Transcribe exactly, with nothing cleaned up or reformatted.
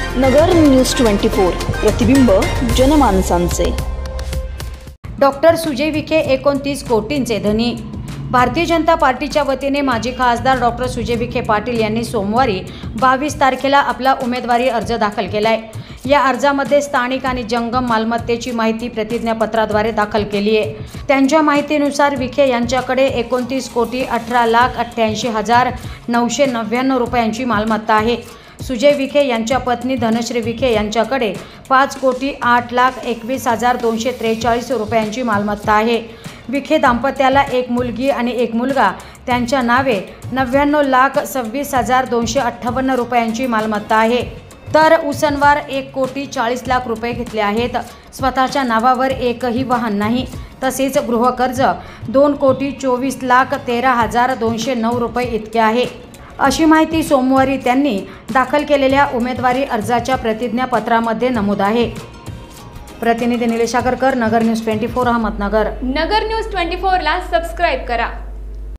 नगर news twenty four, प्रतिबिंब जनमानसांचे। Doctor Sujay Vikhe एकोणतीस कोटींचे धनी। भारतीय जनता पार्टीच्या वतीने माजी खासदार डॉक्टर सुजय विखे पाटील यांनी सोमवारी बावीस तारखेला आपला उमेदवारी अर्ज दाखल केलाय। या अर्जामध्ये स्थानिक आणि जंगम मालमत्तेची माहिती प्रतिज्ञापत्राद्वारे दाखल केली आहे। त्यांच्या माहितीनुसार विखे यांच्याकडे एकोणतीस कोटी अठरा लाख अठ्ठ्याऐंशी हजार नऊशे नव्याण्णव रुपयांची मालमत्ता आहे। सुजय विखे यांच्या पत्नी धनश्री विखे यांच्याकडे पाच कोटी आठ लाख एकवीस हजार दोनशे त्रेचाळीस रुपयांची मालमत्ता आहे। विखे दाम्पत्याला एक मुलगी आणि एक मुलगा, त्यांच्या नावे नव्याण्णव लाख सव्वीस हजार दोनशे अठ्ठावन्न रुपयांची मालमत्ता आहे। तर उसनवार एक कोटी चाळीस लाख रुपये घेतले आहेत। स्वतःच्या नावावर एकही वाहन नाही। तसेच गृहकर्ज दोन कोटी चोवीस लाख तेरा हजार दोनशे नऊ रुपये इतके आहे, अशी माहिती सोमवारी त्यांनी दाखल केलेल्या उमेदवारी अर्जाच्या प्रतिज्ञापत्रामध्ये नमूद आहे। प्रतिनिधी Nilesh Agarkar, Nagar news twenty four, Ahmednagar. Nagar news twenty four ला सबस्क्राइब करा।